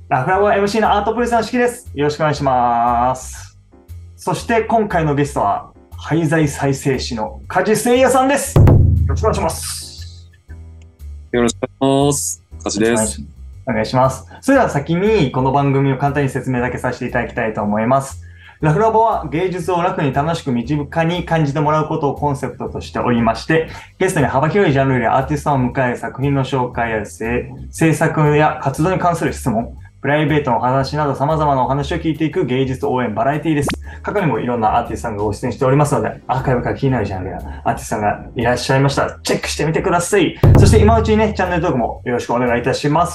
ラフラボ MC のアートプレスのしきです。よろしくお願いします。そして今回のゲストは、廃材再生師の梶誠也さんです。よろしくお願いします。 よろしくお願いします。梶です。 お願いします。それでは先にこの番組を簡単に説明だけさせていただきたいと思います。ラフラボは芸術を楽に楽しく身近に感じてもらうことをコンセプトとしておりまして、ゲストに幅広いジャンルでアーティストを迎え、作品の紹介や制作や活動に関する質問、プライベートの話など様々なお話を聞いていく芸術応援バラエティです。過去にもいろんなアーティストさんがご出演しておりますので、アーカイブから気になるジャンルやアーティストさんがいらっしゃいましたら、チェックしてみてください。そして今のうちにね、チャンネル登録もよろしくお願いいたします。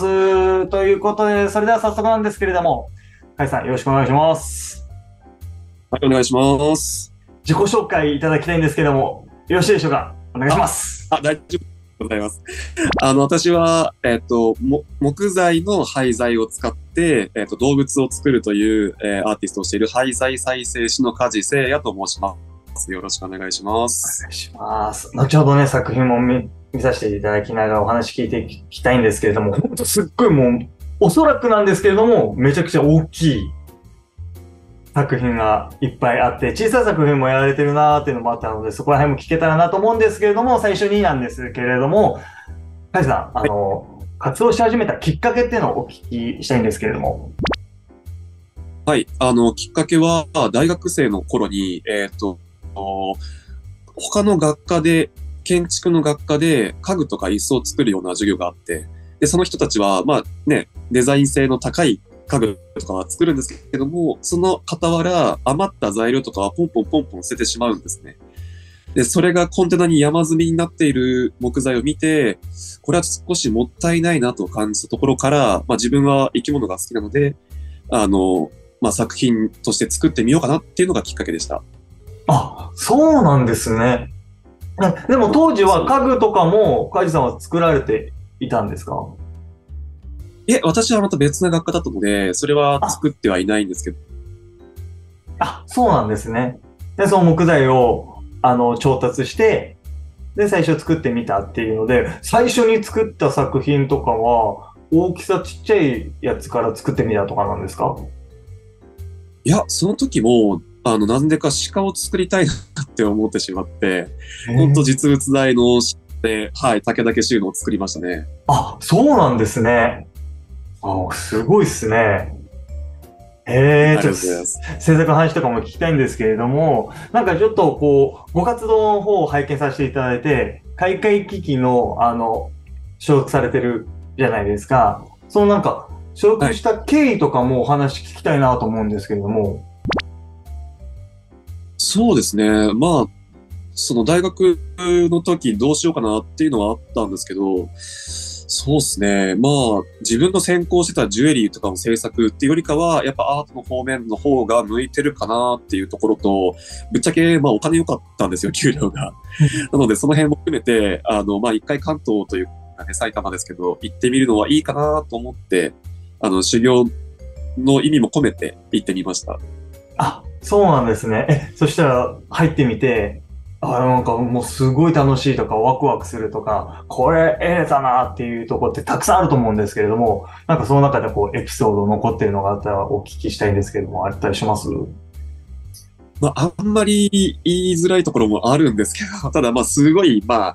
ということで、それでは早速なんですけれども、カイさんよろしくお願いします。 はい、お願いします。 自己紹介いただきたいんですけども、よろしいでしょうか。お願いします。 大丈夫でございます。私は、木材の廃材を使って、動物を作るという、アーティストをしている廃材再生師の梶誠也と申します。よろしくお願いします。 お願いします。後ほどね、作品も見させていただきながらお話聞いていきたいんですけれども、本当すっごいもう、おそらくなんですけれども、めちゃくちゃ大きい作品がいっぱいあって、小さい作品もやられてるなーっていうのもあったので、そこら辺も聞けたらなと思うんですけれども、最初になんですけれども、カイさん、 はい、 活動し始めたきっかけっていうのをお聞きしたいんですけれども。 はい、きっかけは、大学生の頃に、他の学科で、建築の学科で家具とか椅子を作るような授業があって、で、その人たちは、まあね、デザイン性の高い家具とかは作るんですけども、その傍ら余った材料とかはポンポンポンポン捨ててしまうんですね。で、それがコンテナに山積みになっている木材を見て、これは少しもったいないなと感じたところから、自分は生き物が好きなので、作品として作ってみようかなっていうのがきっかけでした。 あ、そうなんですね。でも当時は家具とかも梶さんは作られていたんですか？ 私はまた別な学科だったので、それは作ってはいないんですけど。 そうなんですね。で、その木材を、調達して、で、最初作ってみたっていうので、最初に作った作品とかは、大きさちっちゃいやつから作ってみたとかなんですか？ いや、その時も、なんでか鹿を作りたいなって思ってしまって、ほんと実物大ので、はい、竹竹収納を作りましたね。 そうなんですね。すごいっすね。ちょっと制作の話とかも聞きたいんですけれども、なんかちょっとこう、ご活動の方を拝見させていただいて、開会機器の、所属されてるじゃないですか。そのなんか、所属した経緯とかもお話聞きたいなと思うんですけれども。 そうですね。その大学の時どうしようかなっていうのはあったんですけど、そうですね。自分の専攻してたジュエリーとかの制作っていうよりかは、やっぱアートの方面の方が向いてるかなっていうところと、ぶっちゃけ、お金良かったんですよ、給料が。なので、その辺も含めて、一回関東というかね、埼玉ですけど、行ってみるのはいいかなと思って、修行の意味も込めて行ってみました。 そうなんですね。そしたら入ってみて、なんかもうすごい楽しいとかワクワクするとか、これ得れたなっていうところってたくさんあると思うんですけれども、なんかその中でこうエピソード残ってるのがあったらお聞きしたいんですけれども、あったりします？ あんまり言いづらいところもあるんですけど、ただすごい、ト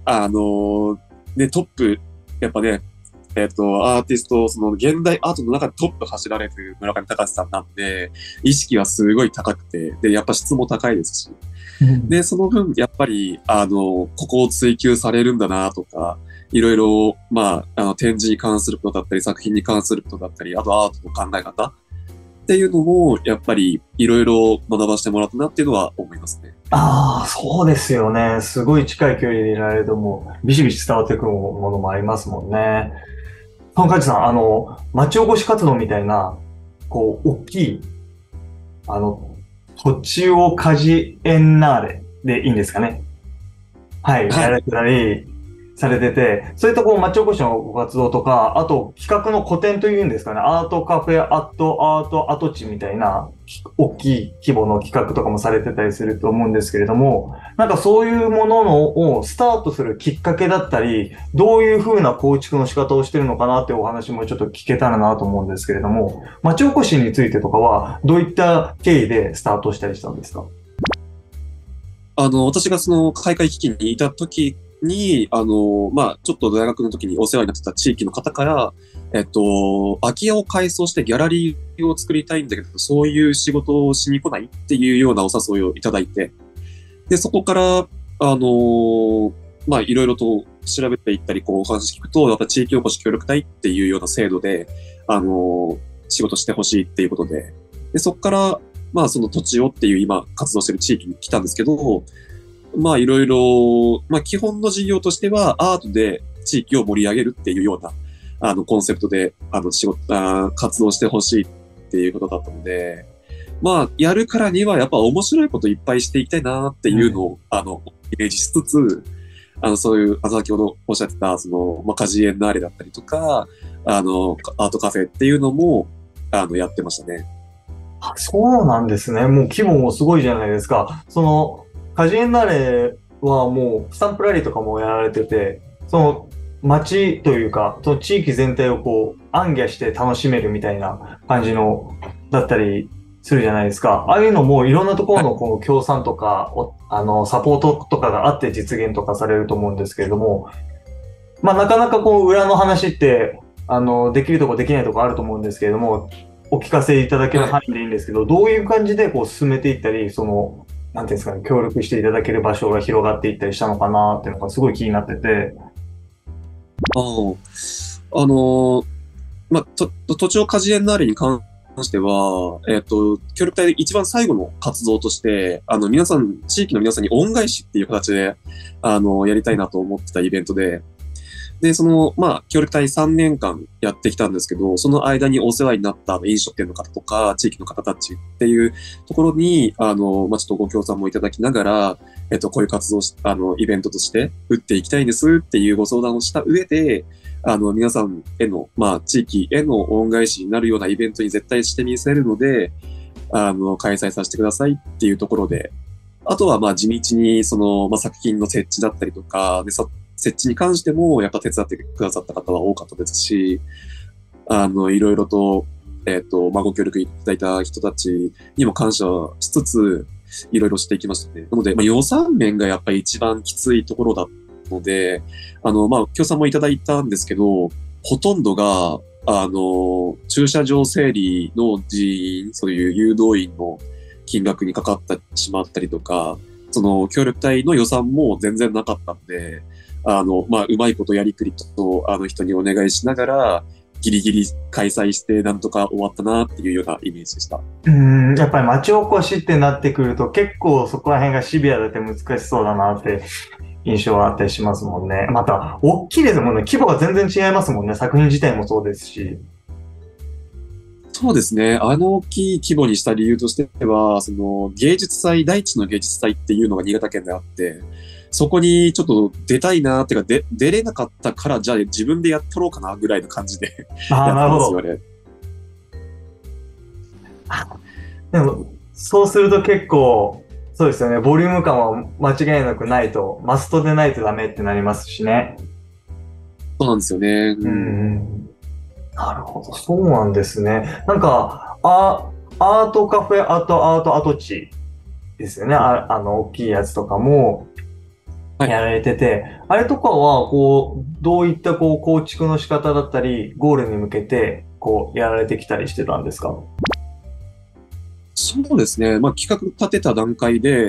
ップ、やっぱね、アーティスト、その現代アートの中でトップ走られてる村上隆さんなんで、意識はすごい高くて、で、やっぱ質も高いですし、で、その分、やっぱり、ここを追求されるんだなとか、いろいろ、展示に関することだったり、作品に関することだったり、あとアートの考え方っていうのも、やっぱり、いろいろ学ばせてもらったなっていうのは思いますね。 そうですよね。すごい近い距離でいられるともう、ビシビシ伝わってくるものもありますもんね。梶さん、町おこし活動みたいな、こう、大きい、土地をカジエンナーレでいいんですかね。はい、やられてたりされてて、そういったこう町おこしのご活動とか、あと企画の個展というんですかね、アートカフェ、アート跡地みたいな、 大きい規模の企画とかもされてたりすると思うんですけれども、なんかそういうもののをスタートするきっかけだったり、どういうふうな構築の仕方をしてるのかなっていうお話もちょっと聞けたらなと思うんですけれども、町おこしについてとかはどういった経緯でスタートしたりしたんですか？ 私がその開会基金にいた時に、ちょっと大学の時にお世話になってた地域の方から、空き家を改装してギャラリーを作りたいんだけど、そういう仕事をしに来ないっていうようなお誘いをいただいて、で、そこから、いろいろと調べていったり、こう、お話聞くと、やっぱ地域おこし協力隊っていうような制度で、仕事してほしいっていうことで、で、そこから、その土地をっていう今活動してる地域に来たんですけど、いろいろ、基本の事業としては、アートで地域を盛り上げるっていうような、コンセプトで、活動してほしいっていうことだったので、やるからには、やっぱ面白いこといっぱいしていきたいなっていうのを、イメージしつつ、そういう、先ほどおっしゃってた、カジエンナーレだったりとか、アートカフェっていうのも、やってましたね。 あ、そうなんですね。もう規模もすごいじゃないですか。カジエンナーレはもうスタンプラリーとかもやられてて、街というか、その地域全体をこう、暗記して楽しめるみたいな感じの、だったりするじゃないですか。ああいうのもいろんなところのこの協賛とか、サポートとかがあって実現とかされると思うんですけれども、なかなかこう、裏の話って、できるとこできないとこあると思うんですけれども、お聞かせいただける範囲でいいんですけど、どういう感じでこう進めていったり、なんていうんですかね、協力していただける場所が広がっていったりしたのかなっていうのがすごい気になってて。 ああ、あのー土地をカジエンナーレに関しては、協力隊で一番最後の活動として、皆さん、地域の皆さんに恩返しっていう形で、やりたいなと思ってたイベントで、で、協力隊3年間やってきたんですけど、その間にお世話になった飲食店の方とか、地域の方たちっていうところに、ちょっとご協賛もいただきながら、こういう活動をイベントとして打っていきたいんですっていうご相談をした上で、皆さんへの、地域への恩返しになるようなイベントに絶対してみせるので、開催させてくださいっていうところで、あとは、地道に、作品の設置だったりとか、で、設置に関しても、やっぱ手伝ってくださった方は多かったですし、いろいろと、ご協力いただいた人たちにも感謝しつつ、いろいろしていきましたね。なので、予算面がやっぱり一番きついところだったので、協賛もいただいたんですけど、ほとんどが、駐車場整理の人員、そういう誘導員の金額にかかってしまったりとか、協力隊の予算も全然なかったんで、うまいことやりくりと、人にお願いしながら、ギリギリ開催してなんとか終わったなっていうようなイメージでした。 やっぱり町おこしってなってくると結構そこら辺がシビアだって難しそうだなって印象はあったりしますもんね。また、大きいですもんね。規模が全然違いますもんね。作品自体もそうですし。 そうですね。大きい規模にした理由としては、芸術祭、大地の芸術祭っていうのが新潟県であって、そこにちょっと出たいなーっていうか、出れなかったから、じゃあ自分でやっとろうかなぐらいの感じでああ、なるやってほど。 ますよね。 でも、そうすると結構、そうですよね。ボリューム感は間違いなくないと、マストでないとダメってなりますしね。 そうなんですよね。 うん。なるほど。そうなんですね。なんか、アートカフェ、跡地ですよね。大きいやつとかもはい。 やられてて、あれとかは、こう、どういったこう構築の仕方だったり、ゴールに向けて、こう、やられてきたりしてたんですか？ そうですね。企画立てた段階で、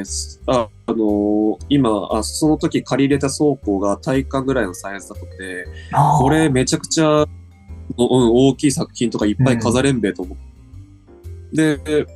今その時借り入れた倉庫が体育館ぐらいのサイズだったので、これああ、 めちゃくちゃ、大きい作品とかいっぱい飾うん。 れんべと思って。で、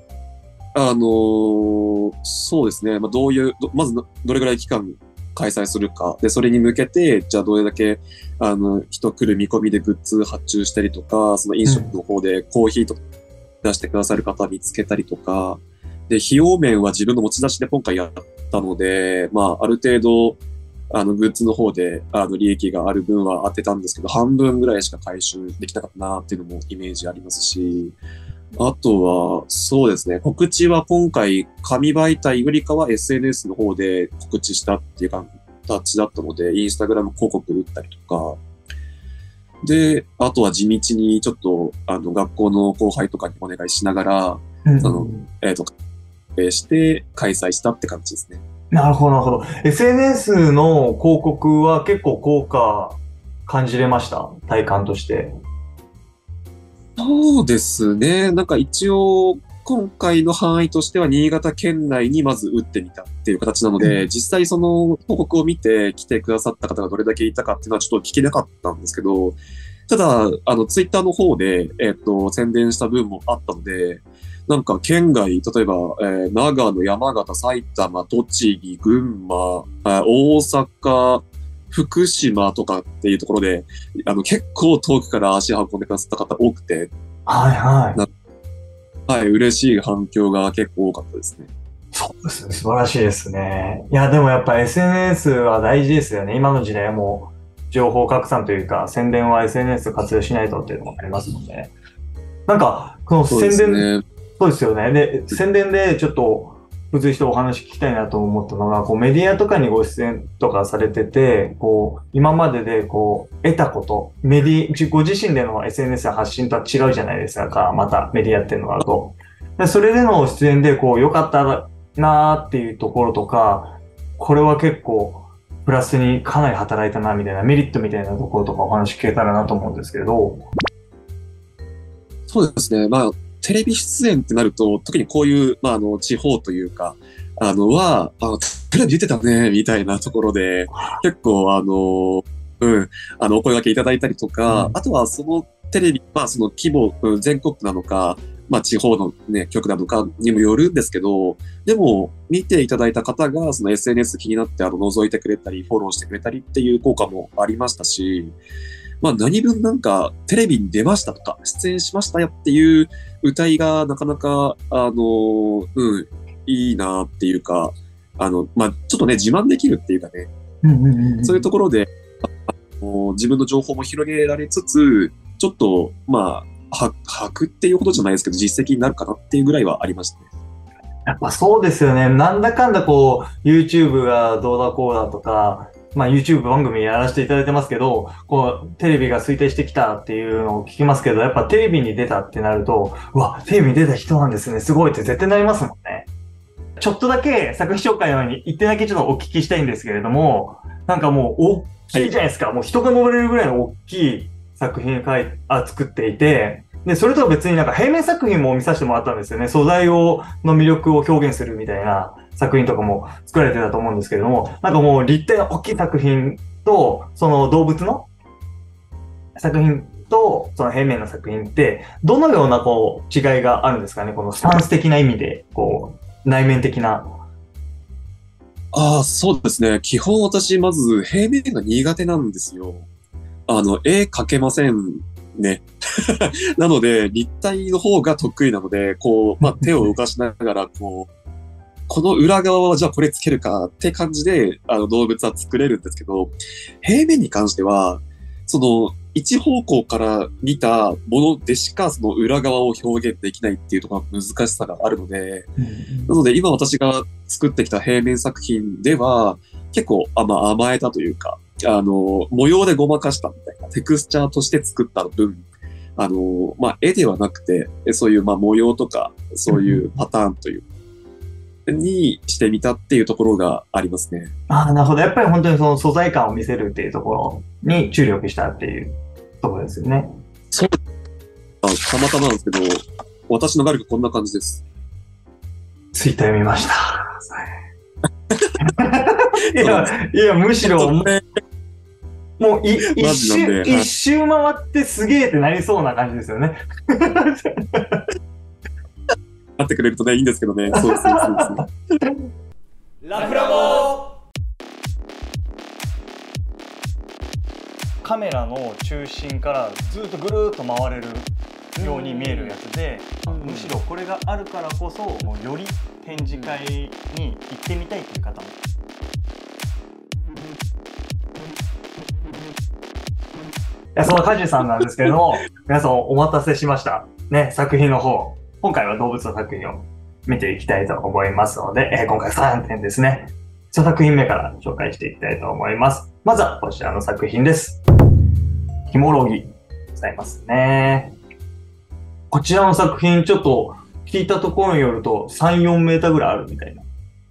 そうですね。まずどれぐらい期間開催するか。で、それに向けて、じゃあどれだけ、人来る見込みでグッズ発注したりとか、その飲うん。 食の方でコーヒーとか出してくださる方見つけたりとか、で、費用面は自分の持ち出しで今回やったので、ある程度、グッズの方で、利益がある分は当てたんですけど、半分ぐらいしか回収できなかったなっていうのもイメージありますし、 あとは、そうですね。告知は今回、紙媒体よりかは SNS の方で告知したっていう形だったので、インスタグラム広告打ったりとか、で、あとは地道にちょっと、学校の後輩とかにお願いしながら、 うんその、して開催したって感じですね。 なるほど、なるほど。SNS の広告は結構効果感じれました？体感として。 そうですね。なんか一応、今回の範囲としては新潟県内にまず打ってみたっていう形なので、実際その広告を見て来てくださった方がどれだけいたかっていうのはちょっと聞けなかったんですけど、ただ、ツイッターの方で、宣伝した分もあったので、なんか県外、例えば、長野、山形、埼玉、栃木、群馬、大阪、福島とかっていうところで、結構遠くから足運んでくださった方多くて、 はいはい。 はい、嬉しい反響が結構多かったですね。 そうですね。素晴らしいですね。いや、でもやっぱ SNS は大事ですよね。今の時代はもう情報拡散というか、宣伝は SNS 活用しないとっていうのもありますもんね。なんか、このそうで宣伝、 すね。 そうですよね。で、宣伝でちょっと、付随してお話聞きたいなと思ったのが、こうメディアとかにご出演とかされてて、こう、今まででこう、得たこと、ご自身での SNS 発信とは違うじゃないですか、またメディアっていうのがあると。でそれでの出演で、こう、良かったなーっていうところとか、これは結構、プラスにかなり働いたな、みたいな、メリットみたいなところとかお話聞けたらなと思うんですけど。 そうですね。まあ、テレビ出演ってなると、特にこういう、地方というか、テレビ出てたね、みたいなところで、結構、お声掛けいただいたりとか、あとはそのテレビ、その規模、全国なのか、地方のね、局なのかにもよるんですけど、でも、見ていただいた方が、その SNS 気になって、覗いてくれたり、フォローしてくれたりっていう効果もありましたし、何分なんか、テレビに出ましたとか、出演しましたよっていう歌いがなかなか、いいなっていうか、ちょっとね、自慢できるっていうかね、そういうところで、自分の情報も広げられつつ、ちょっと、箔っていうことじゃないですけど、実績になるかなっていうぐらいはありましたね。 やっぱそうですよね。なんだかんだこう、YouTube がどうだこうだとか、YouTube 番組やらせていただいてますけど、こう、テレビが衰退してきたっていうのを聞きますけど、やっぱテレビに出たってなると、うわ、テレビに出た人なんですね。すごいって絶対なりますもんね。ちょっとだけ作品紹介の前に一点だけちょっとお聞きしたいんですけれども、なんかもう大きいじゃないですか。もう人が登れるぐらいの大きい作品作っていて、で、それとは別になんか平面作品も見させてもらったんですよね。素材の魅力を表現するみたいな作品とかも作られてたと思うんですけれども、なんかもう立体の大きい作品と、その動物の作品と、その平面の作品って、どのようなこう違いがあるんですかね。このスタンス的な意味で、こう、内面的な。 ああ、そうですね。基本私、まず平面が苦手なんですよ。絵描けませんね。なので、立体の方が得意なので、こう、手を動かしながら、この裏側はじゃあこれつけるかって感じで、動物は作れるんですけど、平面に関しては、その、一方向から見たものでしか、その裏側を表現できないっていうところの難しさがあるので、なので今私が作ってきた平面作品では、結構甘えたというか、模様でごまかしたみたいな、テクスチャーとして作った分、絵ではなくて、そういう模様とか、そういうパターンという、にしてみたっていうところがありますね。 なるほど。やっぱり本当にその素材感を見せるっていうところに注力したっていうところですよね。 そう。たまたまなんですけど、私の画力こんな感じです。 ツイッター見ました。いや、むしろ、もう一周回ってすげえってなりそうな感じですよね。 なってくれるとね、いいんですけどね。そうですね。 ラフラボカメラの中心からずっとぐるーっと回れるように見えるやつで、むしろこれがあるからこそ、もうより展示会に行ってみたいっていう方も。その梶さんなんですけれども、皆さんお待たせしました。ね、作品の方。 今回は動物の作品を見ていきたいと思いますので、今回3点ですね。1作品目から紹介していきたいと思います。まずはこちらの作品です。ヒモロギございますね。こちらの作品、ちょっと聞いたところによると3、4メーターぐらいあるみたいな。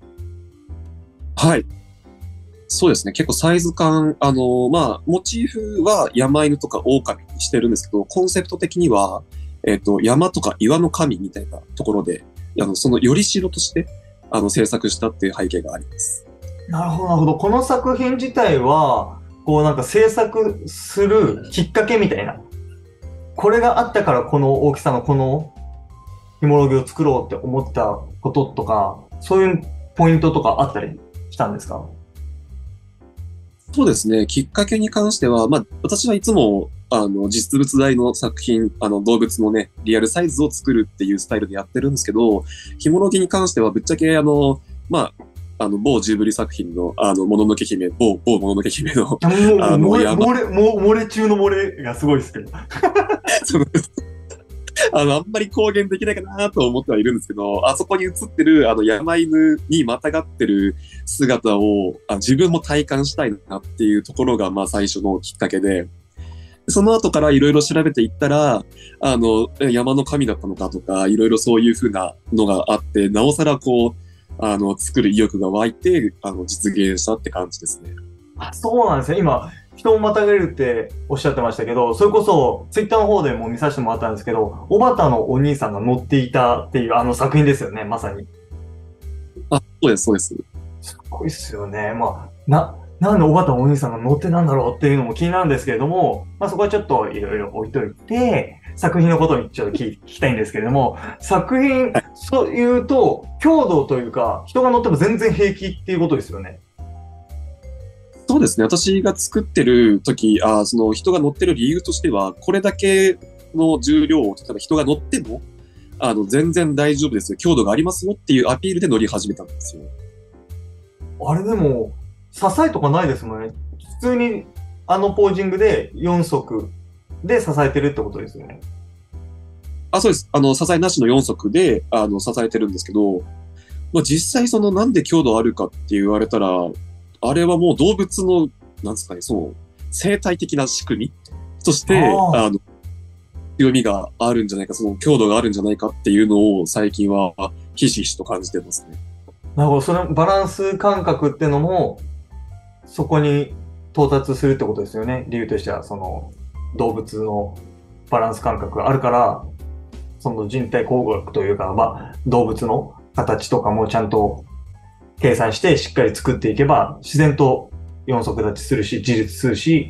はい。そうですね。結構サイズ感、モチーフは山犬とか狼にしてるんですけど、コンセプト的には、山とか岩の神みたいなところで、そのよりしろとして、制作したっていう背景があります。 なるほど、なるほど。この作品自体は、こうなんか制作するきっかけみたいな。これがあったからこの大きさのこのヒモロギを作ろうって思ったこととか、そういうポイントとかあったりしたんですか？ そうですね。きっかけに関しては、私はいつも、実物大の作品、動物のね、リアルサイズを作るっていうスタイルでやってるんですけど、ヒモロギに関しては、ぶっちゃけ、某ジブリ作品の、もののけ姫、某もののけ姫の、 漏れ中の漏れがすごいですけど。 そうです。あんまり公言できないかなと思ってはいるんですけど、あそこに映ってる、山犬にまたがってる姿を、自分も体感したいなっていうところが、最初のきっかけで、その後からいろいろ調べていったら、山の神だったのかとか、いろいろそういうふうなのがあって、なおさらこう、作る意欲が湧いて、実現したって感じですね。 そうなんですね。今、人をまたげるっておっしゃってましたけど、それこそツイッターの方でも見させてもらったんですけど、おばたのお兄さんが乗っていたっていう作品ですよね、まさに。 そうです、そうです。 すごいっすよね。なんでおばたのお兄さんが乗ってなんだろうっていうのも気になるんですけれども、そこはちょっといろいろ置いといて、作品のことにちょっと聞きたいんですけれども、作品、そういうと、強度というか、人が乗っても全然平気っていうことですよね。 そうですね。私が作ってる時、その人が乗ってる理由としては、これだけの重量を、例えば人が乗っても、全然大丈夫ですよ。強度がありますよっていうアピールで乗り始めたんですよ。 あれでも、支えとかないですもんね。普通にポージングで4足で支えてるってことですよね。 そうです。支えなしの4足で、支えてるんですけど、実際なんで強度あるかって言われたら、あれはもう動物の、なんですかね、生態的な仕組みとして、強みがあるんじゃないか、強度があるんじゃないかっていうのを最近はひしひしと感じてますね。 なるほど。そのバランス感覚ってのも、そこに到達するってことですよね。理由としては、動物のバランス感覚があるから、人体工学というか、動物の形とかもちゃんと計算してしっかり作っていけば、自然と4足立ちするし、自立するし、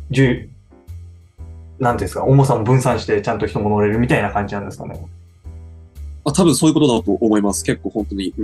なんていうんですか、重さも分散してちゃんと人も乗れるみたいな感じなんですかね。 多分そういうことだと思います。結構本当に。うん。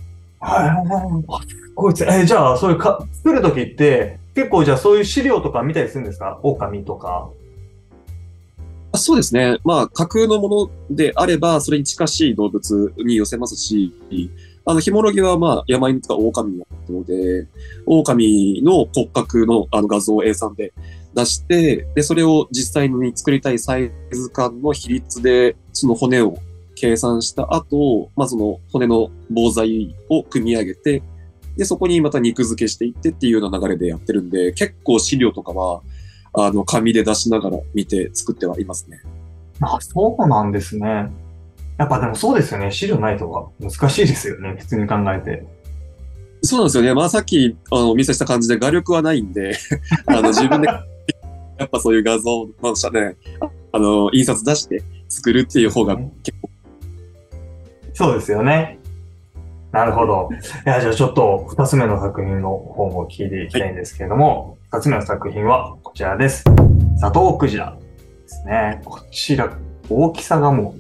こいつ、じゃあ、そういう作るときって、結構じゃあそういう資料とか見たりするんですか？狼とか。 そうですね。架空のものであれば、それに近しい動物に寄せますし、ヒモロギは山犬とか狼だったので、狼の骨格の画像を A3 で出して、で、それを実際に作りたいサイズ感の比率で、その骨を計算した後、その骨の棒材を組み上げて、で、そこにまた肉付けしていってっていうような流れでやってるんで、結構資料とかは、紙で出しながら見て作ってはいますね。 そうなんですね。やっぱでもそうですよね。資料ないとは難しいですよね。普通に考えて。 そうなんですよね。さっきお見せした感じで画力はないんで、自分でやっぱそういう画像、印刷出して作るっていう方が結構。 そうですよね。なるほど。じゃあちょっと二つ目の作品の方も聞いていきたいんですけれども、二つ目の作品はこちらです。ザトウクジラですね。こちら、大きさがもう、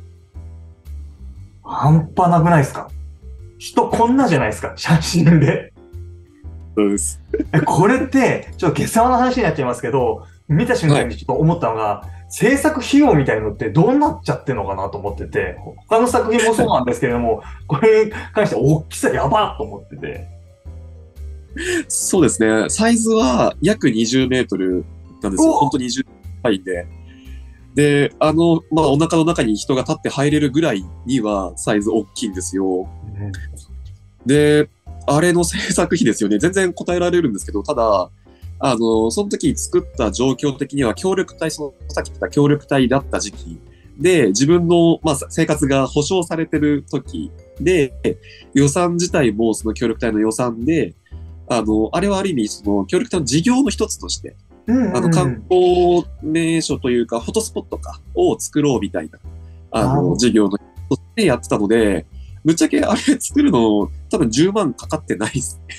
半端なくないですか？人こんなじゃないですか、写真で。 そうです。 これって、ちょっと下世話の話になっちゃいますけど、見た瞬間にちょっと思ったのが、制作費用みたいのってどうなっちゃってるのかなと思ってて、他の作品もそうなんですけれども、これに関しては大きさやばっと思ってて。 そうですね。サイズは約20メートルなんですよ。本当に20倍で。 で、まあ、お腹の中に人が立って入れるぐらいにはサイズ大きいんですよ。で、あれの制作費ですよね。全然答えられるんですけど、ただ、その時作った状況的には協力隊、さっき言った協力隊だった時期で、自分の、まあ、生活が保障されてる時で、予算自体もその協力隊の予算で、あれはある意味、その協力隊の事業の一つとして、観光名所というか、フォトスポットかを作ろうみたいな、事業の一つでやってたので、ぶっちゃけあれ作るの多分10万かかってないですね。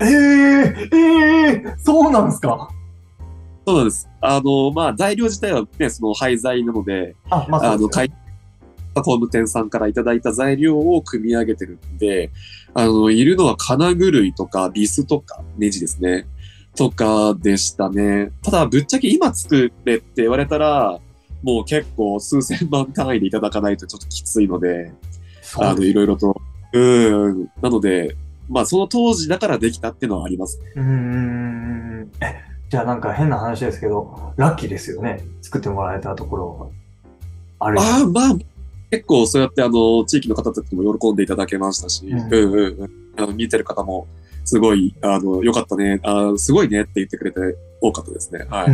そうなんですか？ そうなんです。まあ、材料自体はね、その廃材なので、 まあそうですね。 工務店さんからいただいた材料を組み上げてるんで、いるのは金具類とかビスとかネジですね。とかでしたね。ただ、ぶっちゃけ今作れって言われたら、もう結構数千万単位でいただかないとちょっときついので、いろいろと。なので、まあその当時だからできたっていうのはありますね。 じゃあなんか変な話ですけど、ラッキーですよね。作ってもらえたところは。 まあ、結構そうやって地域の方たちも喜んでいただけましたし、見てる方もすごい、よかったね、すごいねって言ってくれて多かったですね。はい。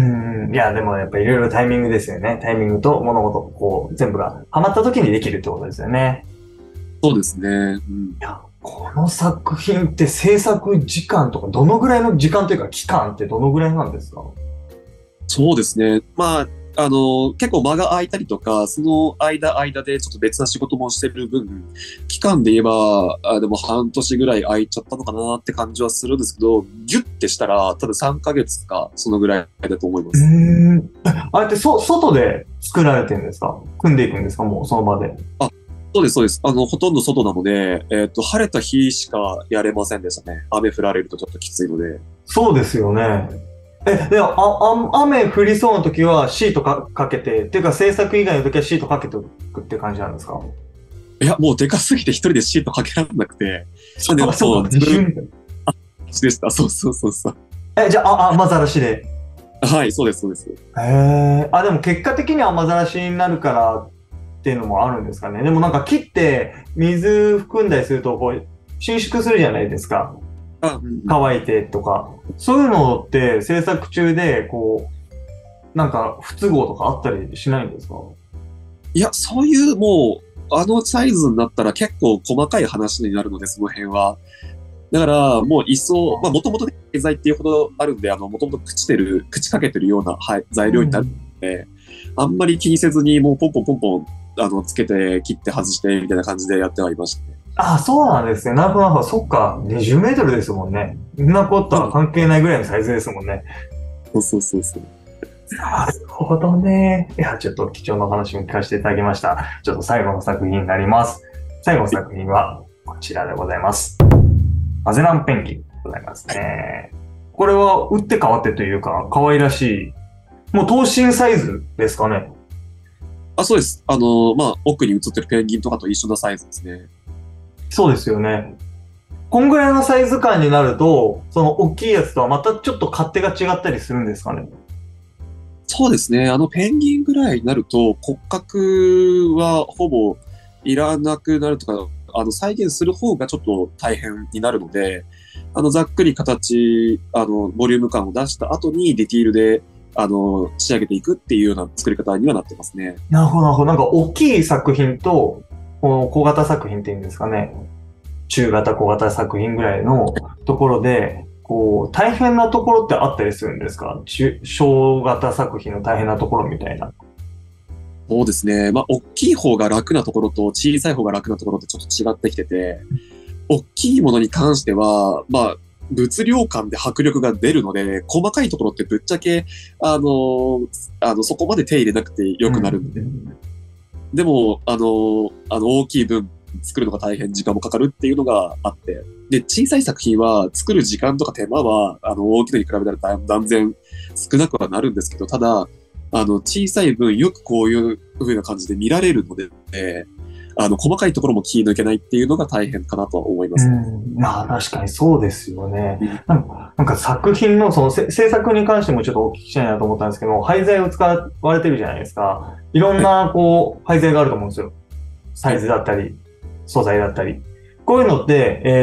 いや、でもやっぱいろいろタイミングですよね。タイミングと物事、こう、全部がハマった時にできるってことですよね。 そうですね。 いや、この作品って制作時間とか、どのぐらいの時間というか期間ってどのぐらいなんですか？ そうですね。まあ、結構間が空いたりとか、その間でちょっと別な仕事もしてる分、期間で言えば、でも半年ぐらい空いちゃったのかなって感じはするんですけど、ギュッてしたら、多分3ヶ月か、そのぐらいだと思います。 あれって外で作られてるんですか？組んでいくんですか？もうその場で。 そうです、そうです。ほとんど外なので、晴れた日しかやれませんでしたね。雨降られるとちょっときついので。 そうですよね。でも、雨降りそうな時はシートかけて、っていうか制作以外の時はシートかけておくって感じなんですか？ いや、もうでかすぎて一人でシートかけられなくて。 そう、自分でした。そう。 じゃあ、雨ざらしで。 はい、そうです。 でも結果的には雨ざらしになるからっていうのもあるんですかね。でもなんか切って水含んだりすると、こう、伸縮するじゃないですか。乾いてとか。そういうのって制作中で、こう、なんか不都合とかあったりしないんですか？ いや、そういうもう、サイズになったら結構細かい話になるので、その辺は。だから、もう一層、まあ、もともとね、廃材っていうほどあるんで、もともと朽ちかけてるような、はい、材料になるので、あんまり気にせずに、もうポンポン、つけて、切って外して、みたいな感じでやってはいましたね。 そうなんですね。なるほど。そっか。20メートルですもんね。そんなことは関係ないぐらいのサイズですもんね。 そう。 なるほどね。いや、ちょっと貴重な話も聞かせていただきました。ちょっと最後の作品になります。最後の作品はこちらでございます。マゼランペンギンでございますね。これは打って変わってというか、可愛らしい。もう等身サイズですかね。 そうです。まあ、奥に映ってるペンギンとかと一緒なサイズですね。 そうですよね。こんぐらいのサイズ感になると、その大きいやつとはまたちょっと勝手が違ったりするんですかね。 そうですね。ペンギンぐらいになると骨格はほぼいらなくなるとか、再現する方がちょっと大変になるので、ざっくり形、ボリューム感を出した後にディティールで、仕上げていくっていうような作り方にはなってますね。 なるほど。なんか大きい作品と、小型作品っていうんですかね。中型、小型作品ぐらいのところで、こう、大変なところってあったりするんですか？小型作品の大変なところみたいな。 そうですね。まあ、大きい方が楽なところと小さい方が楽なところってちょっと違ってきてて、大きいものに関しては、まあ、物量感で迫力が出るので、細かいところってぶっちゃけ、そこまで手入れなくてよくなるんで。でも、大きい分作るのが大変時間もかかるっていうのがあって。で、小さい作品は作る時間とか手間は、大きいのに比べたら断然少なくはなるんですけど、ただ、小さい分よくこういう風な感じで見られるので、細かいところも気抜けないっていうのが大変かなとは思います。 確かにそうですよね。なんなんか作品のその制作に関してもちょっとお聞きしたいなと思ったんですけど、廃材を使われてるじゃないですか。いろんな、こう、廃材があると思うんですよ。サイズだったり、素材だったり。こういうのって、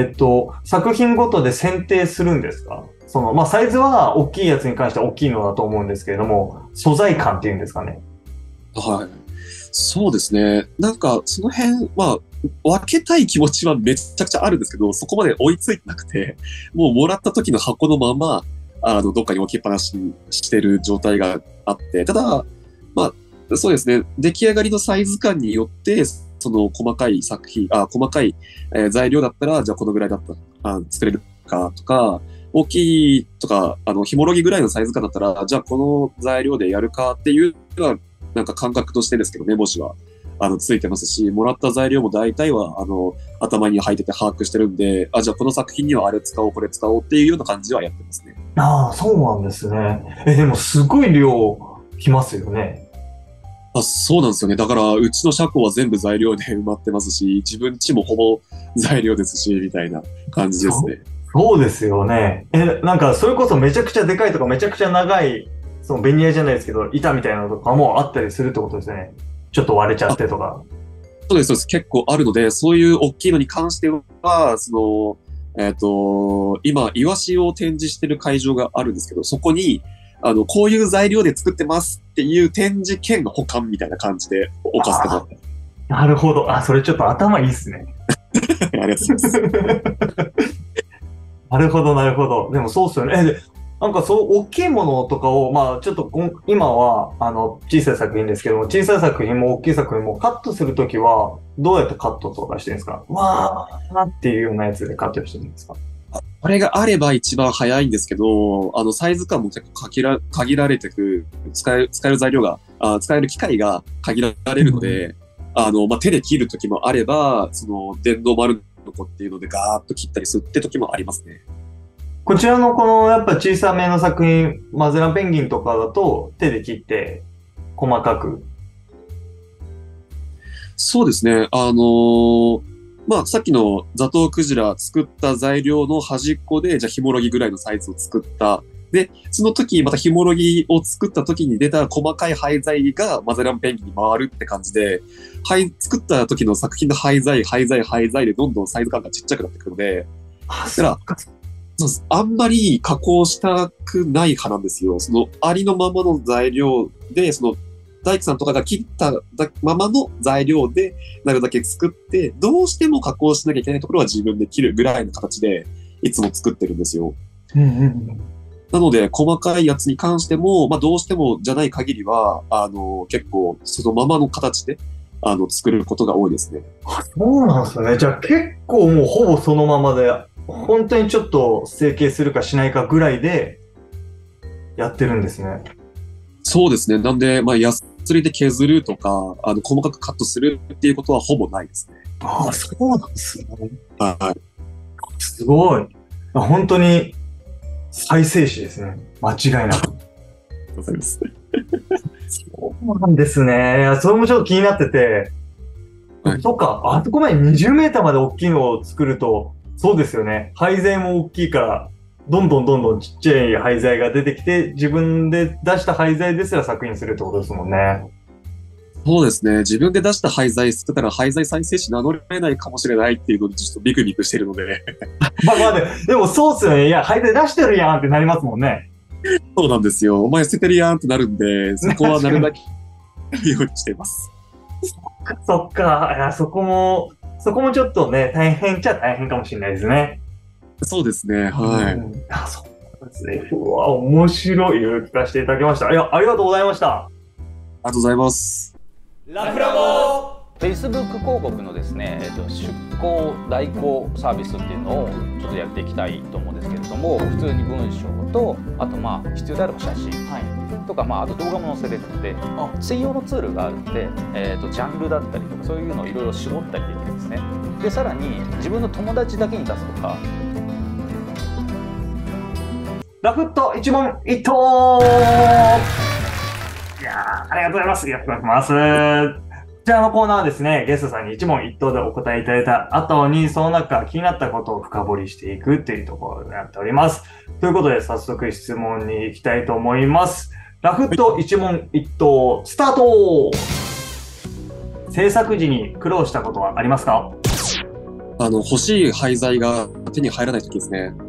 作品ごとで選定するんですか？その、まあ、サイズは大きいやつに関しては大きいのだと思うんですけれども、素材感っていうんですかね。 はい。そうですね。なんか、その辺、まあ、分けたい気持ちはめちゃくちゃあるんですけど、そこまで追いついてなくて、もうもらった時の箱のまま、どっかに置きっぱなしにしてる状態があって、ただ、まあ、そうですね。出来上がりのサイズ感によって、その細かい作品、細かい、材料だったら、じゃあこのぐらいだったら、作れるかとか、大きいとか、ひもろぎぐらいのサイズ感だったら、じゃあこの材料でやるかっていうのは、なんか感覚としてですけどね、もしは。ついてますし、もらった材料も大体は、頭に入ってて把握してるんで、じゃあこの作品にはあれ使おう、これ使おうっていうような感じはやってますね。 ああ、そうなんですね。でもすごい量きますよね。 そうなんですよね。だから、うちの車庫は全部材料で埋まってますし、自分家もほぼ材料ですし、みたいな感じですね。 そうですよね。なんか、それこそめちゃくちゃでかいとか、めちゃくちゃ長い、そのベニヤじゃないですけど、板みたいなのとかもあったりするってことですね。ちょっと割れちゃってとか。 そうです、そうです。結構あるので、そういう大きいのに関しては、今、イワシを展示してる会場があるんですけど、そこに、こういう材料で作ってますっていう展示兼保管みたいな感じで置かせてもらって。 なるほど。それちょっと頭いいっすね。 ありがとうございます。 なるほど、なるほど。でもそうっすよね。なんかそう、大きいものとかを、まあちょっと今は、小さい作品ですけども、小さい作品も大きい作品もカットするときは、どうやってカットとかしてるんですか？わーっていうようなやつでカットしてるんですか？ これがあれば一番早いんですけど、サイズ感も結構限られてく、使える材料が、使える機械が限られるので、手で切るときもあれば、電動丸のこっていうのでガーッと切ったりするって時もありますね。 こちらのこのやっぱ小さめの作品、マゼランペンギンとかだと手で切って細かく。 そうですね。さっきのザトウクジラ作った材料の端っこで、じゃあヒモロギぐらいのサイズを作った。で、その時、またヒモロギを作った時に出た細かい廃材がマゼランペンギンに回るって感じで、作った時の作品の廃材でどんどんサイズ感がちっちゃくなってくるので、だから、あんまり加工したくない派なんですよ。そのありのままの材料で、大工さんとかが切ったままの材料でなるだけ作って、どうしても加工しなきゃいけないところは自分で切るぐらいの形でいつも作ってるんですよ。なので、細かいやつに関しても、どうしてもじゃない限りは、結構そのままの形で、作ることが多いですね。 そうなんですね。じゃあ結構もうほぼそのままで、本当にちょっと成形するかしないかぐらいでやってるんですね。 そうですね。なんで、ヤスリで削るとか、細かくカットするっていうことはほぼないですね。 そうなんですね。 はい。 すごい。本当に再生紙ですね。間違いなく。 ございます。 そうなんですね。それもちょっと気になってて。 はい、 そっか、あそこまで20メーターまで大きいのを作ると、そうですよね。廃材も大きいから、どんどんちっちゃい廃材が出てきて、自分で出した廃材ですら作品するってことですもんね。 そうですね。自分で出した廃材捨てたら廃材再生紙名乗れないかもしれないっていうのでちょっとビクビクしてるので。 でもそうっすよね。いや、廃材出してるやんってなりますもんね。 そうなんですよ。お前捨ててるやんってなるんで、そこはなるだけようにしています。 そっか。いや、そこもちょっとね、大変っちゃ大変かもしれないですね。 そうですね。はい。 そうですね。うわ、面白い。いろいろ聞かせていただきました。いや、ありがとうございました。 ありがとうございます。 ラフラボ Facebook 広告のですね、出稿代行サービスっていうのをちょっとやっていきたいと思うんですけれども、普通に文章と、あと必要であれば写真、とか、あと動画も載せれるので、専用のツールがあるので、ジャンルだったりとかそういうのをいろいろ絞ったりできるんですね。で、さらに自分の友達だけに出すとか。 ラフット一問一答。いやー、ありがとうございます。ありがとうございます。 ちらのコーナーはですね、ゲストさんに一問一答でお答えいただいた後に、その中気になったことを深掘りしていくっていうところになっております。ということで、早速質問に行きたいと思います。ラフット一問一答、スタート。制作時に苦労したことはありますか？ 欲しい廃材が手に入らない時ですね。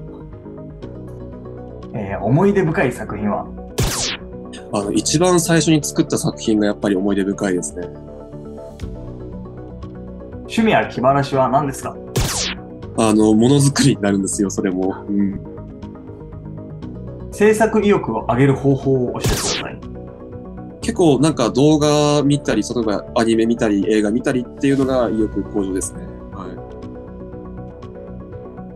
思い出深い作品は？ 一番最初に作った作品がやっぱり思い出深いですね。 趣味や気晴らしは何ですか？ ものづくりになるんですよ、それも。うん。 制作意欲を上げる方法を教えてください。 結構なんか動画見たり、例えばアニメ見たり、映画見たりっていうのが意欲向上ですね。はい。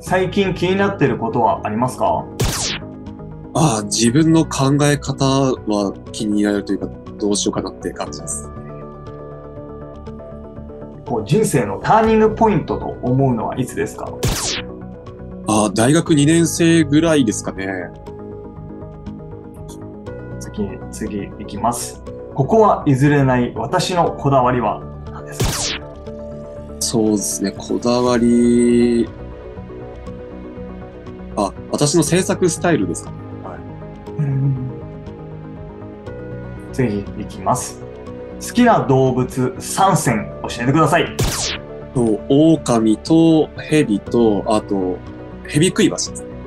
最近気になっていることはありますか？ 自分の考え方は気になるというか、どうしようかなって感じです。 人生のターニングポイントと思うのはいつですか？ 大学2年生ぐらいですかね。 次いきます。ここは譲れない私のこだわりは何ですか？ そうですね、こだわり、私の制作スタイルですかね。 次いきます。好きな動物3選教えてください。 狼と蛇と、あと、蛇食い箸ですね。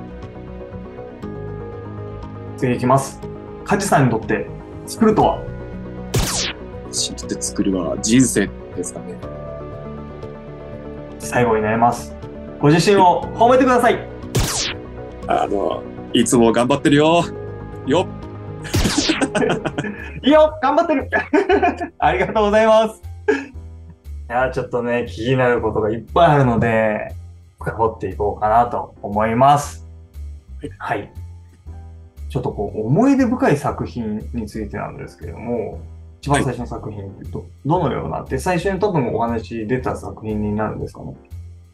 次いきます。カジさんにとって作るとは？ 私にとって作るは人生ですかね。 最後になります。ご自身を褒めてください。 いつも頑張ってるよ。よっ。 いいよ、頑張ってる。ありがとうございます。いや、ちょっとね、気になることがいっぱいあるので、深掘っていこうかなと思います。はい。ちょっと思い出深い作品についてなんですけれども、一番最初の作品ってどのようなって最初に多分お話出た作品になるんですかね？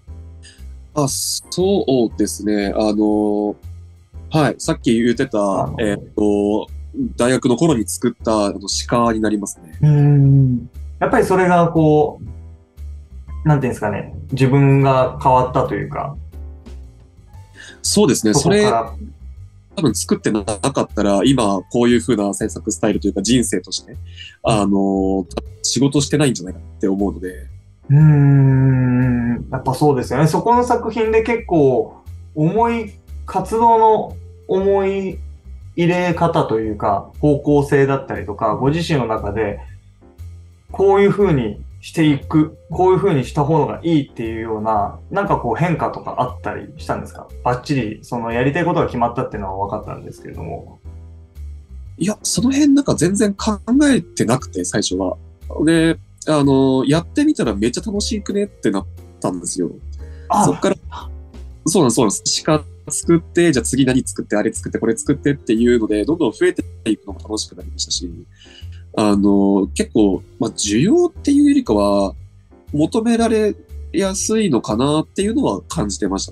そうですね。はい、さっき言ってた、大学の頃に作った鹿になりますね。 やっぱりそれがなんていうんですかね、自分が変わったというか。 そうですね、それ、多分作ってなかったら、今こういう風な制作スタイルというか人生として、仕事してないんじゃないかって思うので。 やっぱそうですよね。そこの作品で結構活動の思い入れ方というか、方向性だったりとか、ご自身の中で、こういう風にしていく、こういう風にした方がいいっていうような、なんか変化とかあったりしたんですか？バッチリ、やりたいことが決まったっていうのは分かったんですけれども。 いや、その辺なんか全然考えてなくて、最初は。で、やってみたらめっちゃ楽しくねってなったんですよ。そっから、そうなんです。鹿作って、じゃあ次何作って、あれ作って、これ作ってっていうので、どんどん増えていくのも楽しくなりましたし、結構、需要っていうよりかは、求められやすいのかなっていうのは感じてました。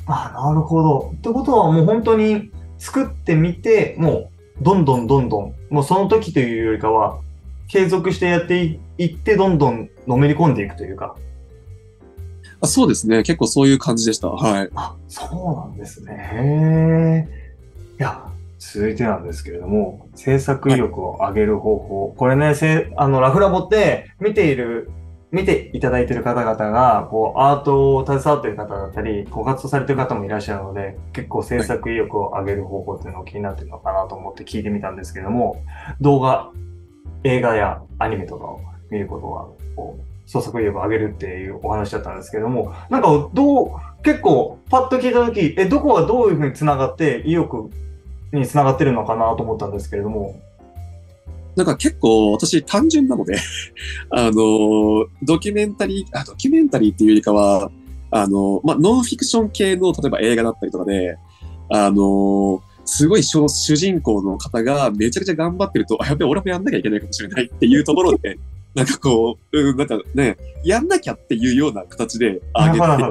なるほど。ってことはもう本当に作ってみて、もうどんどん、もうその時というよりかは、継続してやっていって、どんどんのめり込んでいくというか。 そうですね。結構そういう感じでした。はい。 そうなんですね。いや、続いてなんですけれども、制作意欲を上げる方法。これね、ラフラボって見ていただいている方々が、アートを携わっている方だったり、活動されている方もいらっしゃるので、結構制作意欲を上げる方法っていうのが気になっているのかなと思って聞いてみたんですけれども、映画やアニメとかを見ることが、創作意欲を上げるっていうお話だったんですけれども、なんか結構パッと聞いたとき、どこがどういうふうにつながって意欲につながってるのかなと思ったんですけれども。 なんか結構私単純なのでドキュメンタリーっていうよりかは、ノンフィクション系の例えば映画だったりとかで、すごい主人公の方がめちゃくちゃ頑張ってると、やっぱり俺もやんなきゃいけないかもしれないっていうところで、なんかなんかね、やんなきゃっていうような形で上げて、はい。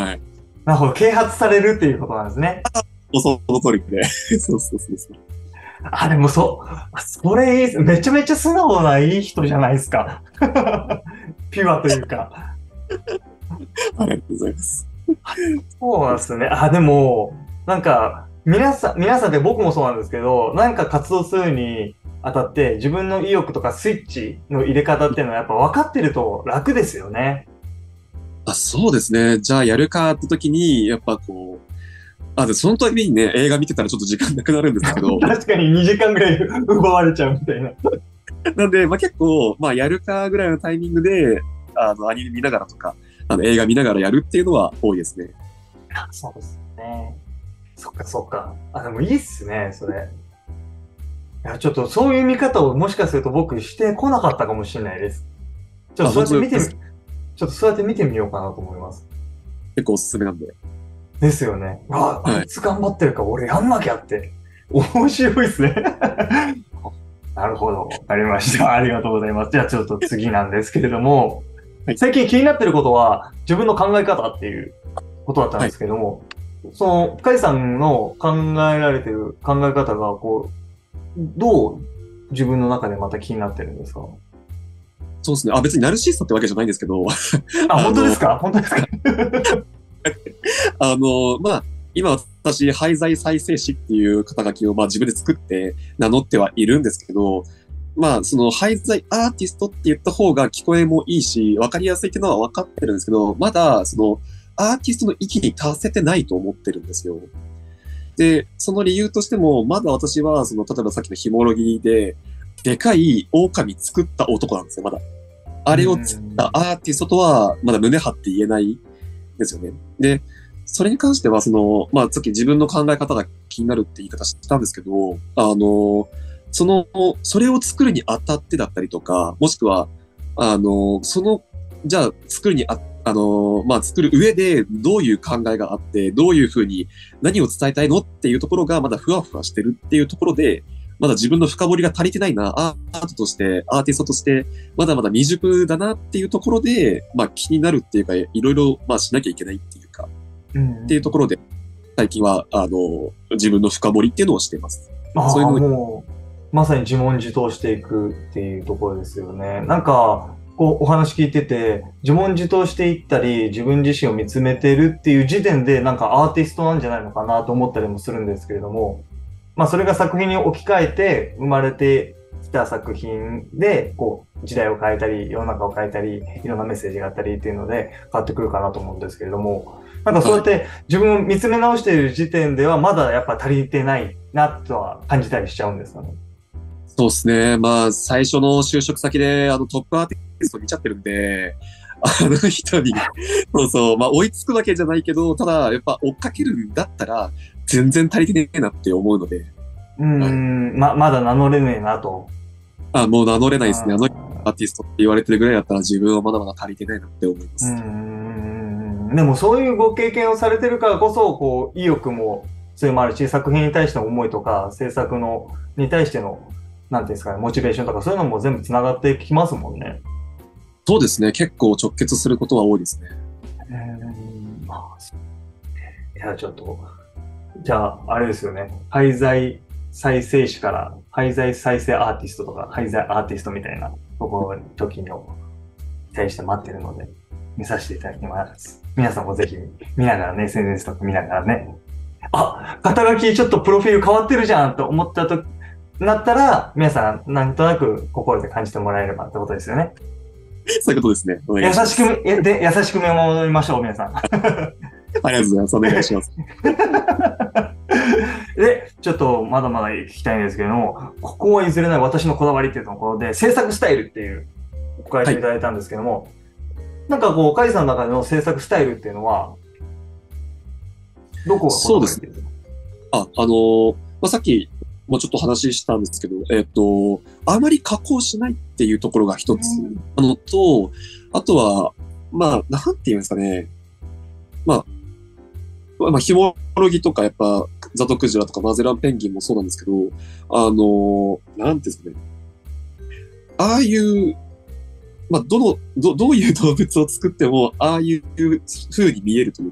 なるほど、啓発されるっていうことなんですね。 その通りで。そう。 あ、でもそれいいっす。めちゃめちゃ素直ないい人じゃないですか。ピュアというか。 ありがとうございます。 そうなんですね。あ、でも、なんか、皆さんで僕もそうなんですけど、なんか活動するにあたって、自分の意欲とかスイッチの入れ方っていうのはやっぱ分かってると楽ですよね。 そうですね。じゃあやるかって時に、やっぱこう、で、その度にね、映画見てたらちょっと時間なくなるんですけど、 確かに2時間ぐらい奪われちゃうみたいな。 なんで、結構、やるかぐらいのタイミングで、アニメ見ながらとか、映画見ながらやるっていうのは多いですね。 そうですね。そっかそっか。あ、でもいいっすね、それ。いや、ちょっとそういう見方をもしかすると僕してこなかったかもしれないです。ちょっとそうやって見てみ、ちょっとそうやって見てみようかなと思います。 結構おすすめなんで。 ですよね。あいつ頑張ってるから俺やんなきゃって。面白いですね。なるほど。わかりました。ありがとうございます。じゃあちょっと次なんですけれども、 はい、 最近気になってることは自分の考え方っていうことだったんですけども、その、カイさんの考えられてる考え方が、どう自分の中でまた気になってるんですか？ そうですね。別にナルシストってわけじゃないんですけど、 本当ですか？本当ですか？ 今私、廃材再生師っていう肩書きを自分で作って名乗ってはいるんですけど、その廃材アーティストって言った方が聞こえもいいし、わかりやすいっていうのは分かってるんですけど、まだそのアーティストの域に達せてないと思ってるんですよ。で、その理由としても、まだ私は、例えばさっきのヒモロギで、でかい狼作った男なんですよ、まだ。あれを作ったアーティストとは、まだ胸張って言えないんですよね。で、それに関しては、さっき自分の考え方が気になるって言い方したんですけど、それを作るにあたってだったりとか、もしくは、じゃあ作るに作る上でどういう考えがあって、どういうふうに何を伝えたいのっていうところがまだふわふわしてるっていうところで、まだ自分の深掘りが足りてないな、アートとして、アーティストとして、まだまだ未熟だなっていうところで、気になるっていうか、いろいろ、しなきゃいけないっていうか、っていうところで、最近は、自分の深掘りっていうのをしています。 そういうのもう、まさに自問自答していくっていうところですよね。なんか、お話聞いてて、自問自答していったり、自分自身を見つめてるっていう時点で、なんかアーティストなんじゃないのかなと思ったりもするんですけれども、それが作品に置き換えて生まれてきた作品で、時代を変えたり、世の中を変えたり、いろんなメッセージがあったりっていうので変わってくるかなと思うんですけれども、なんかそうやって自分を見つめ直している時点では、まだやっぱ足りてないなとは感じたりしちゃうんですかね。 そうですね。最初の就職先で、トップアーティスト見ちゃってるんで、あの人に、追いつくわけじゃないけど、ただ、やっぱ追っかけるんだったら、全然足りてねえなって思うので。 まだ名乗れねえなと。 もう名乗れないですね。アーティストって言われてるぐらいだったら自分はまだまだ足りてないなって思います。 でもそういうご経験をされてるからこそ、意欲も強まるし、作品に対しての思いとか、制作に対しての、なんていうんですかね、モチベーションとか、そういうのも全部つながってきますもんね。 そうですね。結構直結することは多いですね。 いや、ちょっと、じゃあ、あれですよね。廃材再生師から廃材再生アーティストとか、廃材アーティストみたいな時に対して待ってるので、見させていただきます。皆さんもぜひ見ながらね、SNS とか見ながらね。肩書きちょっとプロフィール変わってるじゃんと思ったとなったら、皆さんなんとなく心で感じてもらえればってことですよね。 そういうことですね。 優しく見守りましょう、皆さん。 ありがとうございます。お願いします。 で、ちょっとまだまだ聞きたいんですけれども、ここは譲れない私のこだわりっていうところで、制作スタイルっていうお返しいただいたんですけども、なんかカイさんの中での制作スタイルっていうのは、どこがこだわりっていうですか？さっきもちょっと話したんですけど、あまり加工しないっていうところが一つと、あとは、なんていうんですかね。ヒモロギとかやっぱ、ザトクジラとかマゼランペンギンもそうなんですけど、なんていうんですかね。ああいう、どういう動物を作っても、ああいう風に見えるというか、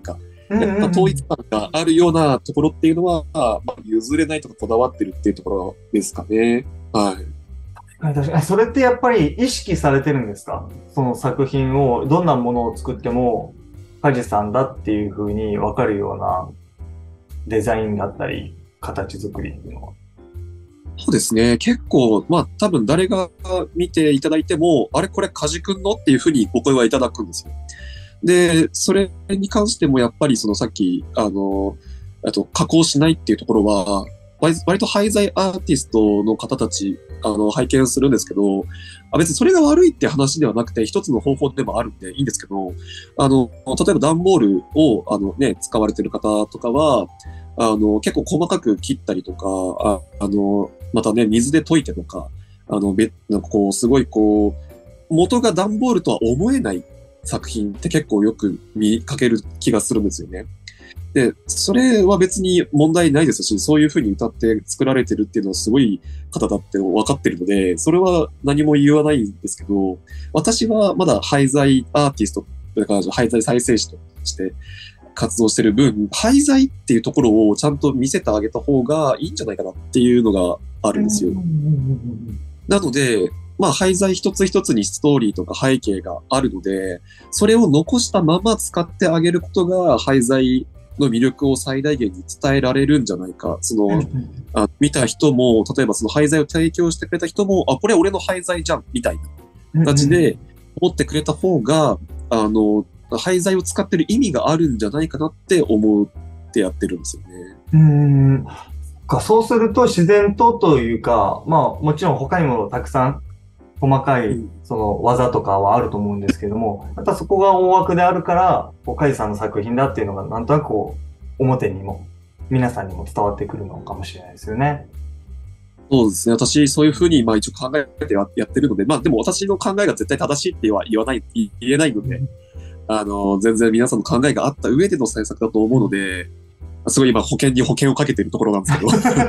やっぱ統一感があるようなところっていうのは、まあ、譲れないとかこだわってるっていうところですかね。はい。 確かに。それってやっぱり意識されてるんですか？その作品を、どんなものを作っても、梶さんだっていう風に分かるようなデザインだったり、形作りっていうのは。 そうですね。結構、まあ多分誰が見ていただいても、あれこれ梶くんのっていうふうにお声はいただくんですよ。で、それに関してもやっぱりそのさっき、加工しないっていうところは、割と廃材アーティストの方たち、拝見するんですけど、別にそれが悪いって話ではなくて、一つの方法でもあるんでいいんですけど、例えば段ボールを、使われてる方とかは、結構細かく切ったりとか、またね、水で溶いてとか、なんかこう、すごいこう、元が段ボールとは思えない作品って結構よく見かける気がするんですよね。で、それは別に問題ないですし、そういうふうに歌って作られてるっていうのはすごい方だって分かってるので、それは何も言わないんですけど、私はまだ廃材アーティスト、だから廃材再生師として活動してる分、廃材っていうところをちゃんと見せてあげた方がいいんじゃないかなっていうのがあるんですよ。なので、まあ廃材一つ一つにストーリーとか背景があるので、それを残したまま使ってあげることが廃材の魅力を最大限に伝えられるんじゃないか。見た人も、例えばその廃材を提供してくれた人も、これ俺の廃材じゃん、みたいな形で思ってくれた方が、廃材を使ってる意味があるんじゃないかなって思ってやってるんですよね。 そうすると自然とというか、まあもちろん他にもたくさん細かいその技とかはあると思うんですけども、やっぱそこが大枠であるから、梶さんの作品だっていうのがなんとなくこう表にも皆さんにも伝わってくるのかもしれないですよね。 そうですね。私、そういうふうに、まあ一応考えてやってるので、まあでも私の考えが絶対正しいっては言えないので、全然皆さんの考えがあった上での制作だと思うので、すごい今保険をかけてるところなんですけど、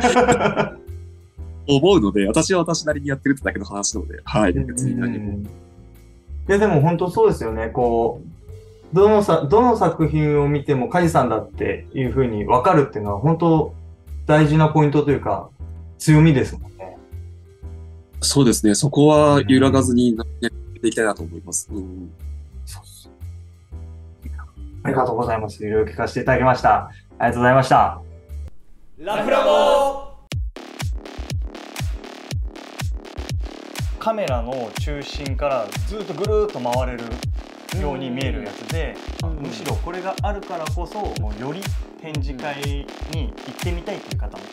思うので、私は私なりにやってるってだけの話なので、はい、別に何も。 いやでも本当そうですよね。こう、どの作品を見ても梶さんだっていうふうに分かるっていうのは本当大事なポイントというか強みですもんね。 そうですね。そこは揺らがずにやっていきたいなと思います。 ありがとうございます。いろいろ聞かせていただきました。ありがとうございました。ラフラボカメラの中心からずっとぐるーっと回れるように見えるやつで、むしろこれがあるからこそもうより展示会に行ってみたいという方も。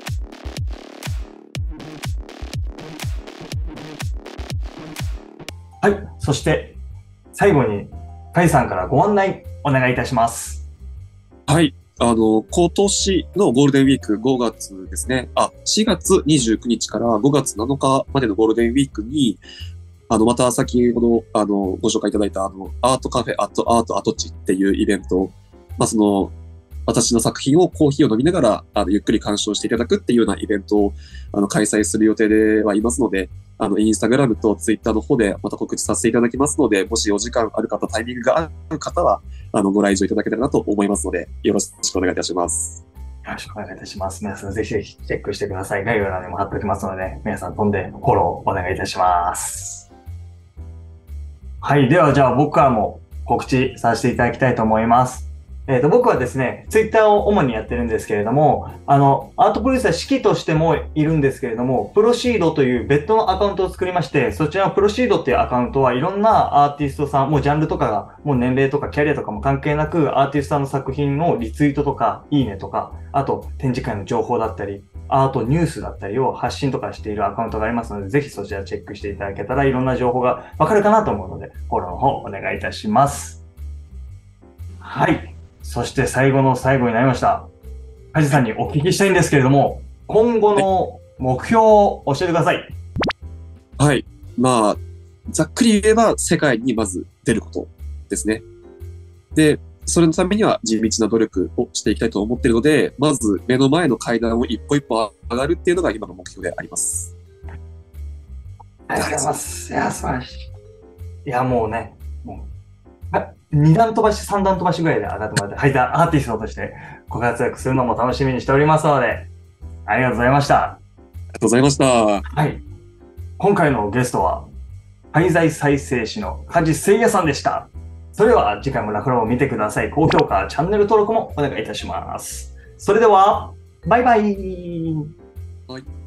はい、そして最後に梶さんからご案内お願いいたします。 はい。今年のゴールデンウィーク5月ですね。4月29日から5月7日までのゴールデンウィークに、また先ほど、ご紹介いただいた、アートカフェアートチっていうイベント、まあ、私の作品をコーヒーを飲みながら、ゆっくり鑑賞していただくっていうようなイベントを、開催する予定ではいますので、インスタグラムとツイッターの方でまた告知させていただきますので、もしお時間ある方、タイミングがある方は、ご来場いただけたらなと思いますので、よろしくお願いいたします。 よろしくお願いいたします。皆さんぜひぜひチェックしてください。概要欄にも貼っておきますので、皆さん飛んでフォローお願いいたします。はい。では、じゃあ僕からも告知させていただきたいと思います。僕はですね、ツイッターを主にやってるんですけれども、アートプロデューサー指揮としてもいるんですけれども、プロシードという別途のアカウントを作りまして、そちらのプロシードっていうアカウントはいろんなアーティストさん、もうジャンルとかが、もう年齢とかキャリアとかも関係なく、アーティストさんの作品をリツイートとか、いいねとか、あと展示会の情報だったり、アートニュースだったりを発信とかしているアカウントがありますので、ぜひそちらチェックしていただけたらいろんな情報がわかるかなと思うので、フォローの方お願いいたします。はい。そして最後の最後になりました。梶さんにお聞きしたいんですけれども、今後の目標を教えてください。 はい。まあ、ざっくり言えば世界にまず出ることですね。で、それのためには地道な努力をしていきたいと思っているので、まず目の前の階段を一歩一歩上がるっていうのが今の目標であります。 ありがとうございます。いや、素晴らしい。いや、もうね、 2段飛ばし、3段飛ばしぐらいで上がってもらって、はい、アーティストとしてご活躍するのも楽しみにしておりますので、ありがとうございました。 ありがとうございました。 はい。今回のゲストは、廃材再生士の梶誠也さんでした。それでは次回もラフラボを見てください。高評価、チャンネル登録もお願いいたします。それでは、バイバイ。 はい。